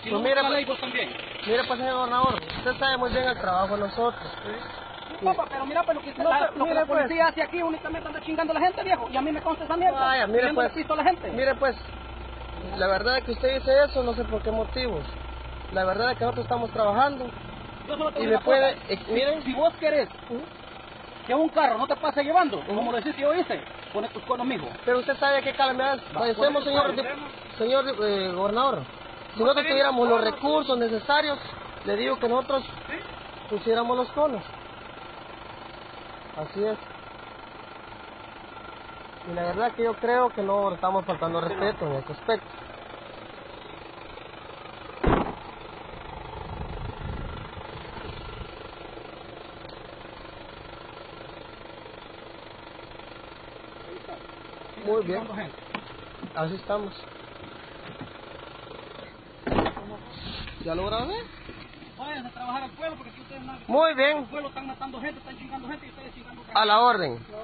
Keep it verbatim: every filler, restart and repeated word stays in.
Si pues no mire, la pues, ley, vos también. mire pues señor gobernador, usted sabe muy bien el trabajo de nosotros. Sí, papá, pero mira pues lo que, No, la, pero lo que mire, la pues. policía hace aquí únicamente anda chingando a la gente, viejo. Y a mí me consta esa mierda. Vaya, mire pidiéndole pues, pisto a la gente. mire pues, la verdad es que usted dice eso, no sé por qué motivos. La verdad es que nosotros estamos trabajando. Yo solo te Y digo me una puede, cosa. eh, Si- miren. Si vos querés ¿Mm? que un carro no te pase llevando, ¿Mm? como lo decís que yo hice, pone tus conos, mijo. Pero usted sabe qué calamidades padecemos, señor, pues, señor eh, gobernador. Si nosotros tuviéramos los recursos necesarios, le digo que nosotros pusiéramos los conos. Así es. Y la verdad que yo creo que no estamos faltando respeto en este aspecto. Muy bien, así estamos. ¿Ya lograron ver? Vayan a trabajar al pueblo porque aquí ustedes no... Muy bien, El pueblo están matando gente, están chingando gente y ustedes chingando gente. a la orden.